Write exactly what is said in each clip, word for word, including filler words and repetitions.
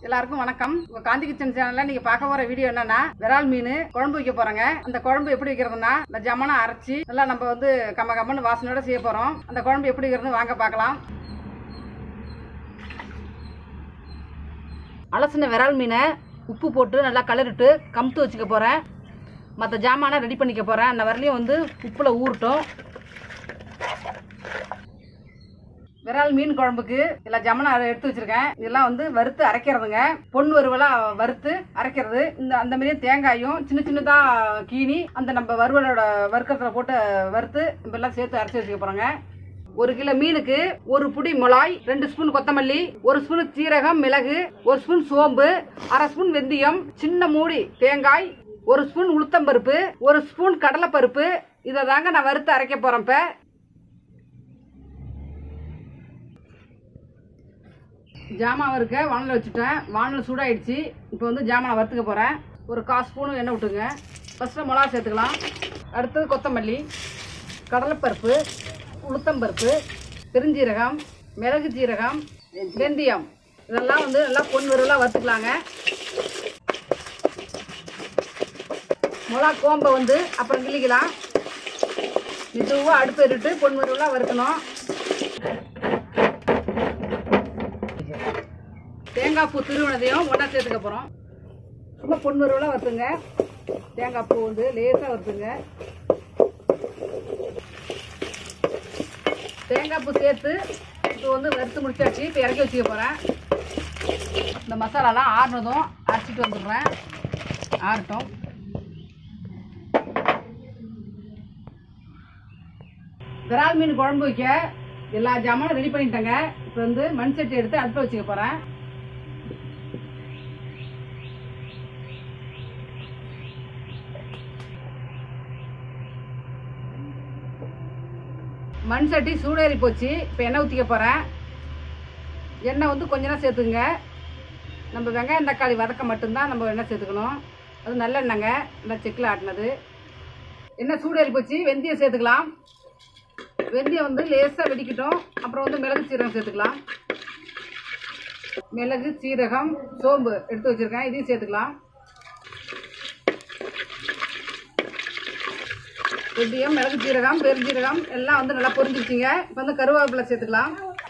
எல்லாருக்கும் வணக்கம். உங்க காந்தி கிச்சன் சேனல்ல நீங்க பார்க்க போற வீடியோ என்னன்னா விரால் மீன் குழம்பு வைக்க போறோங்க. அந்த குழம்பு எப்படி வைக்கிறதுனா இந்த ஜமனா அரைச்சி நல்லா நம்ம வந்து கம்ம கம்மன்னு வாசனையோட செய்ய போறோம். அந்த குழம்பு எப்படி வைக்கிறது வாங்க பார்க்கலாம். அலசின விரால் மீனை உப்பு போட்டு நல்லா கலரிட்டு கமுத்து வச்சுக்க போறேன். மற்ற ஜாமானை ரெடி பண்ணிக்க போறேன். அந்த வரலையும் வந்து உப்புல ஊறட்டும். விரால் மீன் குழம்புக்கு எல்லா ஜாமானும் அதை எடுத்து வச்சிருக்கேன். இதெல்லாம் வந்து வறுத்து அரைக்கிறதுங்க. பொன் வறுவலா வறுத்து அரைக்கிறது. இந்த அந்த மாதிரியும் தேங்காயும் சின்ன சின்னதா கீனி அந்த நம்ம வறுவலோட வறுக்கிறதுல போட்டு வறுத்து நம்ம எல்லாம் சேர்த்து அரைச்சி வச்சுக்க போறோங்க. ஒரு கிலோ மீனுக்கு ஒரு புடி மிளகாய், ரெண்டு ஸ்பூன் கொத்தமல்லி, ஒரு ஸ்பூன் சீரகம், மிளகு, ஒரு ஸ்பூன் சோம்பு, அரை ஸ்பூன் வெந்தயம், சின்ன மூடி தேங்காய், ஒரு ஸ்பூன் உளுத்தம்பருப்பு, ஒரு ஸ்பூன் கடலைப்பருப்பு. இதை தாங்க நான் வறுத்து அரைக்க போறேன். இப்ப ஜாமான் இருக்க வானலில் வச்சுட்டேன். வானல் சூடாயிடுச்சு. இப்போ வந்து ஜாமானை வறுத்துக்க போகிறேன். ஒரு கால் ஸ்பூனு எண்ணெய் விட்டுங்க. ஃபஸ்ட்டு மிளகா சேர்த்துக்கலாம். அடுத்தது கொத்தமல்லி, கடலைப்பருப்பு, உளுத்தம்பருப்பு, பெருஞ்சீரகம், மிளகு ஜீரகம், வெந்தயம். இதெல்லாம் வந்து நல்லா பொன் வறுவலாக வறுத்துக்கலாங்க. மிளகா கோம்பை வந்து அப்புறம் கிள்ளிக்கலாம். மெதுவாக அடுப்பு ஏறிட்டு பொன் வறுவலாக வறுக்கணும். தேங்காய் பூ திருவினதையும் ஒன்றா சேர்த்துக்க போகிறோம். சும்மா பொன் வறுவலாக வறுத்துங்க. தேங்காய் பூ வந்து லேசாக வறுத்துங்க. தேங்காய் பூ சேர்த்து இப்போ வந்து வறுத்து முடிச்சாச்சு. இப்போ இறக்கி வச்சுக்க போகிறேன். இந்த மசாலாலாம் ஆறுனதும் அரைச்சிட்டு வந்துடுறேன். ஆறட்டும். விரால் மீன் குழம்பு வைக்க எல்லா ஜாமானும் ரெடி பண்ணிட்டேங்க. இப்போ வந்து மண் சட்டி எடுத்து அடுப்பில் வச்சுக்க போகிறேன். மண் சட்டி சூடேறி போச்சு. இப்போ எண்ணெய் ஊற்றிக்க போகிறேன். எண்ணெய் வந்து கொஞ்ச நேரம் சேர்த்துக்குங்க. நம்ம வெங்காயம் தக்காளி வதக்க மட்டும்தான் நம்ம எண்ணெய் சேர்த்துக்கணும். அது நல்ல எண்ணெய்ங்க, நல்லா செக்கில் ஆட்டினது. எண்ணெய் சூடேறி போச்சு. வெந்தயம் சேர்த்துக்கலாம். வெந்தயம் வந்து லேசாக வெடிக்கட்டும். அப்புறம் வந்து மிளகு சீரகம் சேர்த்துக்கலாம். மிளகு சீரகம் சோம்பு எடுத்து வச்சுருக்கேன். இதையும் சேர்த்துக்கலாம். வெந்தயம், மிளகு சீரகம், பெருஞ்சீரகம் எல்லாம் வந்து நல்லா பொரிஞ்சிருச்சுங்க. இப்போ வந்து கருவேப்பிலை சேர்த்துக்கலாம்.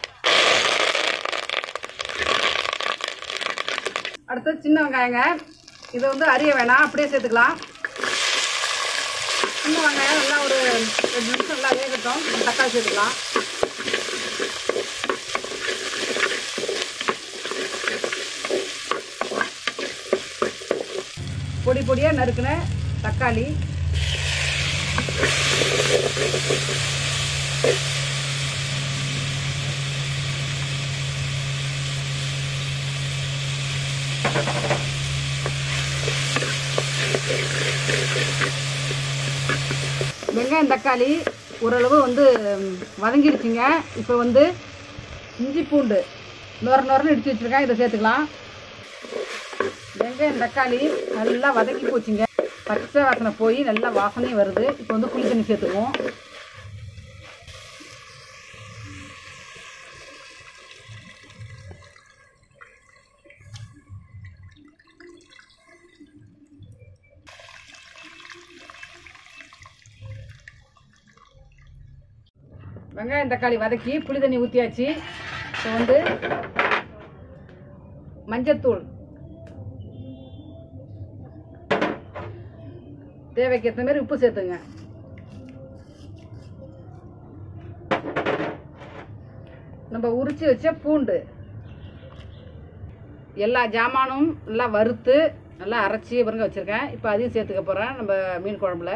அடுத்து சின்ன வெங்காயங்க. இதை வந்து அரிய வேணாம், அப்படியே சேர்த்துக்கலாம். சின்ன வெங்காயம் நல்லா ஒரு ரெண்டு நிமிஷம் நல்லா வேகட்டும். தக்காளி சேர்த்துக்கலாம். பொடி பொடியாக நறுக்குன தக்காளி, வெங்காயம் தக்காளி ஓரளவு வந்து வதங்கிடுச்சுங்க. இப்போ வந்து இஞ்சி பூண்டு நொர நொரன்னு இடிச்சு வச்சுருக்கேன். இதை சேர்த்துக்கலாம். வெங்காயம் தக்காளி நல்லா வதக்கி போச்சுங்க. பச்சை வாசனை போய் நல்லா வாசனையும் வருது. இப்போ வந்து புளி தண்ணி சேர்த்துக்குவோம். வெங்காயம் தக்காளி வதக்கி புளி தண்ணி ஊற்றியாச்சு. இப்போ வந்து மஞ்சத்தூள் தேவைக்கு ஏற்ற மாதிரி உப்பு சேர்த்துங்க. நம்ம உரிச்சு வச்ச பூண்டு, எல்லா ஜாமானும் நல்லா வறுத்து நல்லா அரைச்சி பாருங்க வச்சுருக்கேன். இப்போ அதையும் சேர்த்துக்க போகிறேன் நம்ம மீன் குழம்புல.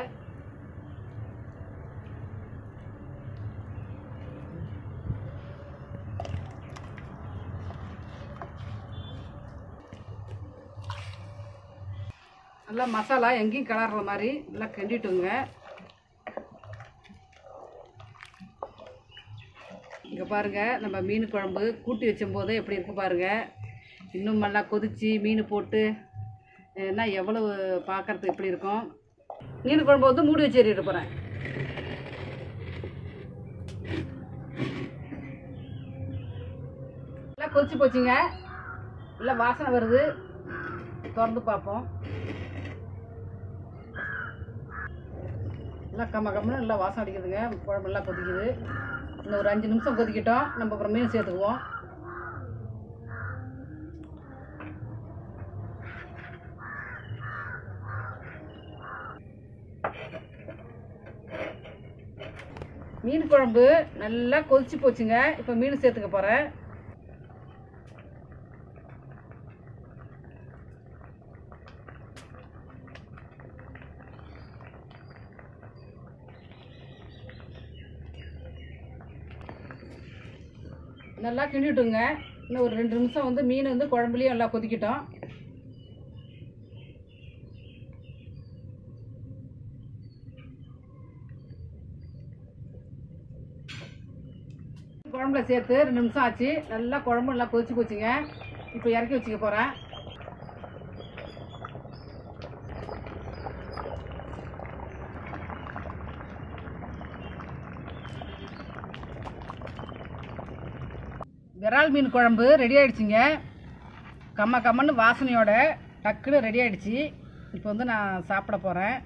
நல்லா மசாலா எங்கேயும் கிளற மாதிரி நல்லா கிண்டிட்டுங்க. இங்கே பாருங்கள், நம்ம மீன் குழம்பு கூட்டி வச்சும்போது எப்படி இருக்குது பாருங்கள். இன்னும் நல்லா கொதித்து மீன் போட்டு என்ன எவ்வளவு பார்க்குறதுக்கு எப்படி இருக்கும். மீன் குழம்பு வந்து மூடி வச்சு ஏறிட்டு போகிறேன். நல்லா கொதிச்சு போச்சுங்க. நல்லா வாசனை வருது, திறந்து பார்ப்போம். நல்லா கம்ம கம்மனு நல்லா வாசனை அடிக்குதுங்க. குழம்பு நல்லா கொதிக்குது. இன்னும் ஒரு அஞ்சு நிமிஷம் கொதிக்கிட்டோம். நம்ம அப்புறம் மீன் சேர்த்துக்குவோம். மீன் குழம்பு நல்லா கொதிச்சு போச்சுங்க. இப்போ மீன் சேர்த்துக்க போகிறேன். நல்லா கிண்டிட்டுங்க. இன்னும் ஒரு ரெண்டு நிமிஷம் வந்து மீன் வந்து குழம்புலையும் நல்லா கொதிக்கிட்டோம். குழம்புல சேர்த்து ரெண்டு நிமிஷம் ஆச்சு. நல்லா குழம்பு நல்லா கொதிச்சு போச்சுங்க. இப்போ இறக்கி வச்சுக்க போகிறேன். விரால் மீன் குழம்பு ரெடி ஆகிடுச்சிங்க. கம்ம கம்மன்னு வாசனையோட டக்குன்னு ரெடி ஆகிடுச்சி. இப்போ வந்து நான் சாப்பிட போகிறேன்.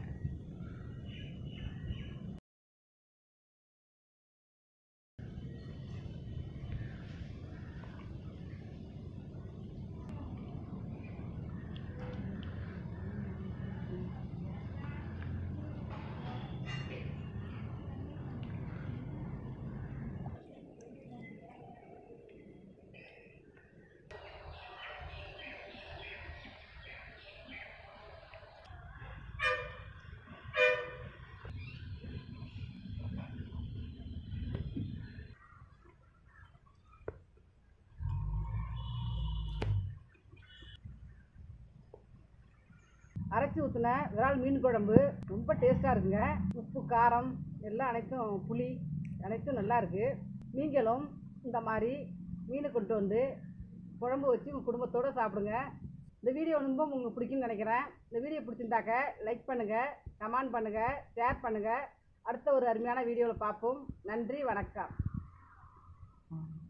அரைச்சி ஊற்றின விரால் மீன் குழம்பு ரொம்ப டேஸ்ட்டாக இருக்குங்க. உப்பு, காரம் எல்லாம் அனைத்தும், புளி அனைத்தும் நல்லா இருக்குது. நீங்களும் இந்த மாதிரி மீனை கொண்டு வந்து குழம்பு வச்சு உங்கள் குடும்பத்தோடு சாப்பிடுங்க. இந்த வீடியோ ரொம்ப உங்களுக்கு பிடிக்குன்னு நினைக்கிறேன். இந்த வீடியோ பிடிச்சிருந்தாக்க லைக் பண்ணுங்கள், கமெண்ட் பண்ணுங்கள், ஷேர் பண்ணுங்கள். அடுத்த ஒரு அருமையான வீடியோவில் பார்ப்போம். நன்றி, வணக்கம்.